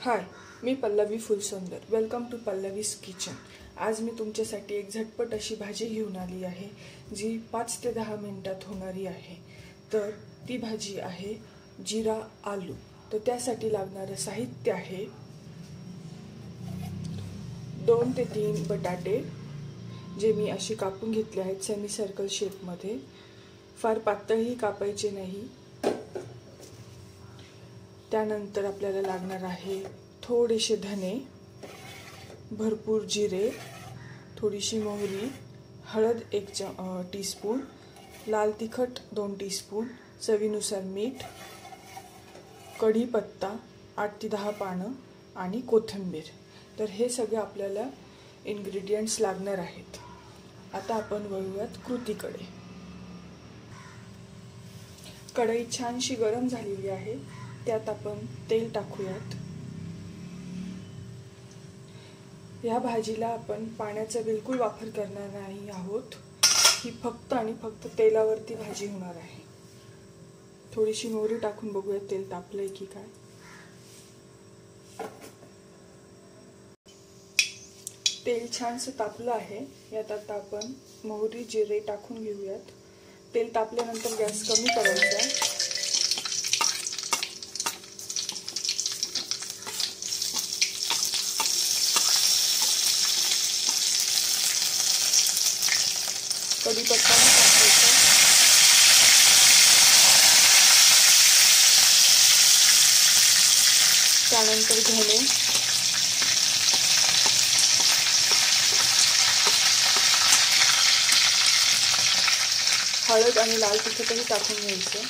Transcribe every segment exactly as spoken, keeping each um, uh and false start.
हाय, मी Pallavi Phulsundar. Welcome to Pallavi's kitchen. आज मी तुमच्यासाठी एक झटपट अशी भाजी घेऊन आली आहे जी पाच ते दहा मिनिटात होणारी आहे. तर ती भाजी आहे जिरा आलू. तर त्यासाठी लागणारं साहित्य आहे दोन ते तीन बटाटे जे मी अशी कापून घेतले आहेत सेमी सर्कल शेपमध्ये. फार पातळही कापायचे नाही. त्यानंतर आपल्याला लागणार आहे थोडेसे धने, भरपूर जिरे, थोडीशी मोहरी, हळद एक टीस्पून, लाल तिखट दोन टीस्पून, चवीनुसार मीठ, कढीपत्ता आठ ते दहा पानं आणि कोथिंबीर. तर हे सगळे आपल्याला इन्ग्रेडियंट्स लागणार आहेत. आता आपण वळूयात कृतीकडे. कढई छानशी गरम झालेली आहे. त्यात आपण तेल टाकूयात. या भाजीला आपण पाण्याचा बिलकुल वापर करणार नाही आहोत. ही फक्त आणि फक्त तेलावरती भाजी होणार आहे. थोडीशी मोहरी टाकून बघूया तेल तापलंय की काय. तेल छानसं तापलं आहे. यात आता आपण मोहरी जिरे टाकून घेऊयात. तेल तापल्यानंतर गॅस कमी करायचा. कढीपत्ता टाकायचा. त्यानंतर धने, हळद आणि लाल तिखटही टाकून घ्यायचं.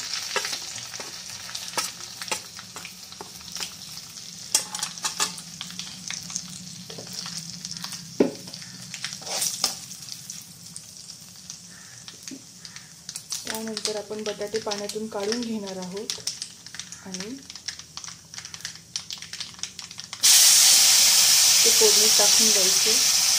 त्यानंतर आपण बटाटे पाण्यातून काढून घेणार आहोत आणि ते फोडणीत टाकून द्यायचे.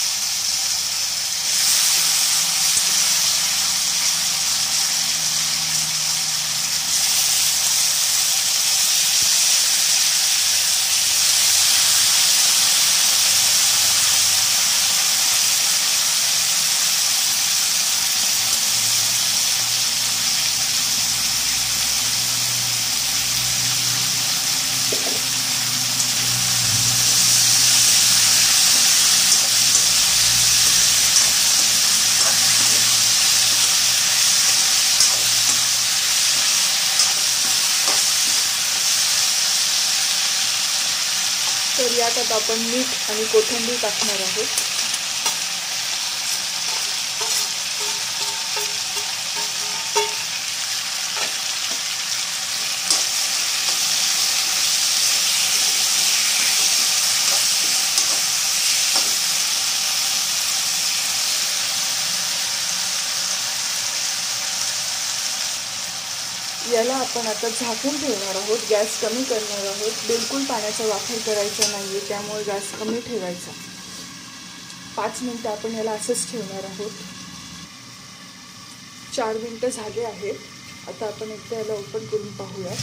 तर यात आता आपण मीठ आणि कोथिंबीर टाकणार आहोत. याला आपण आता झाकून ठेवणार आहोत. गॅस कमी करणार आहोत. बिलकुल पाण्याचा वापर करायचा नाहीये, त्यामुळे गॅस कमी ठेवायचा. पाच मिनिटं आपण याला असंच ठेवणार आहोत. चार मिनिटं झाले आहेत. आता आपण एकदा याला ओपन करून पाहूयात.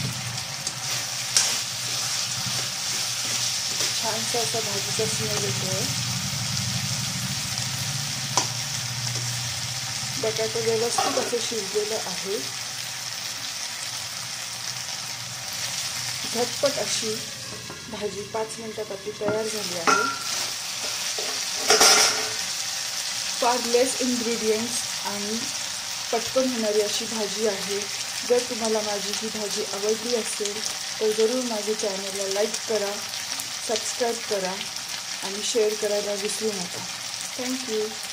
छानसा असा भाजीचा स्मेल येतोय. बटाटे व्यवस्थित असं शिजलेलं आहे. झटपट अशी भाजी पाच मिनिटात आपली तयार झाली आहे. फार लेस इन्ग्रेडियंट्स आणि पटकन होणारी अशी भाजी आहे. जर तुम्हाला माझी ही भाजी आवडली असेल तर जरूर माझ्या चॅनलला लाईक करा, सबस्क्राईब करा आणि शेअर करायला विसरू नका. थँक्यू.